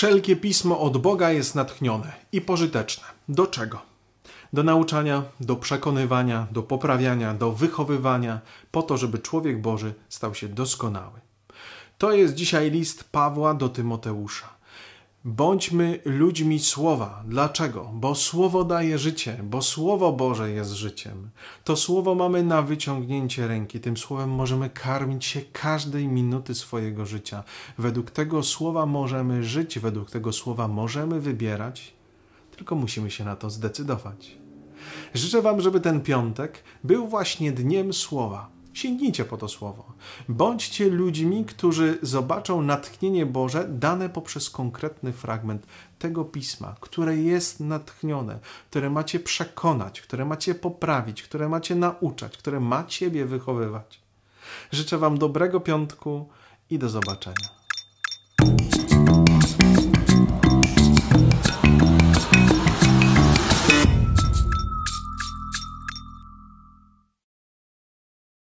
Wszelkie pismo od Boga jest natchnione i pożyteczne. Do czego? Do nauczania, do przekonywania, do poprawiania, do wychowywania, po to, żeby człowiek Boży stał się doskonały. To jest dzisiaj list Pawła do Tymoteusza. Bądźmy ludźmi Słowa. Dlaczego? Bo Słowo daje życie, bo Słowo Boże jest życiem. To Słowo mamy na wyciągnięcie ręki. Tym Słowem możemy karmić się każdej minuty swojego życia. Według tego Słowa możemy żyć, według tego Słowa możemy wybierać, tylko musimy się na to zdecydować. Życzę Wam, żeby ten piątek był właśnie dniem Słowa. Sięgnijcie po to Słowo. Bądźcie ludźmi, którzy zobaczą natchnienie Boże dane poprzez konkretny fragment tego Pisma, które jest natchnione, które macie przekonać, które macie poprawić, które macie nauczać, które ma Ciebie wychowywać. Życzę Wam dobrego piątku i do zobaczenia.